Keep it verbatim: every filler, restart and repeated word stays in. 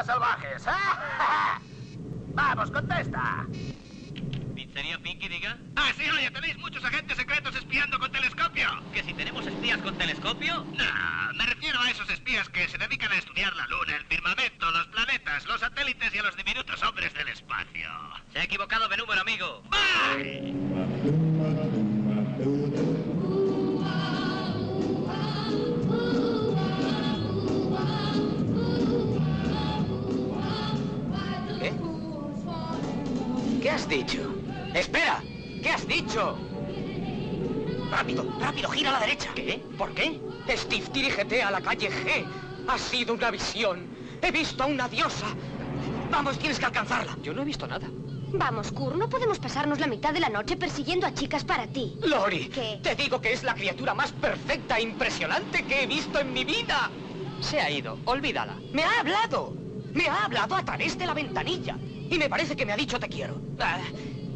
más salvajes. Vamos, contesta. ¿Pizzería Pinky, diga? Ah, sí, oye, tenéis muchos agentes secretos espiando con telescopio. ¿Que si tenemos espías con telescopio? No, me refiero a esos espías que se dedican a estudiar la luna, el firmamento, los planetas, los satélites y a los diminutos hombres del espacio. Se ha equivocado de número, amigo. ¡Bye! ¿Qué? ¿Qué has dicho? ¡Espera! ¿Qué has dicho? ¡Rápido! ¡Rápido! ¡Gira a la derecha! ¿Qué? ¿Por qué? Steve, dirígete a la calle G. Ha sido una visión. He visto a una diosa. Vamos, tienes que alcanzarla. Yo no he visto nada. Vamos, Kurt, no podemos pasarnos la mitad de la noche persiguiendo a chicas para ti. Lori, ¿Qué? Te digo que es la criatura más perfecta e impresionante que he visto en mi vida. Se ha ido. Olvídala. Me ha hablado. Me ha hablado a través de la ventanilla. Y me parece que me ha dicho te quiero. Ah,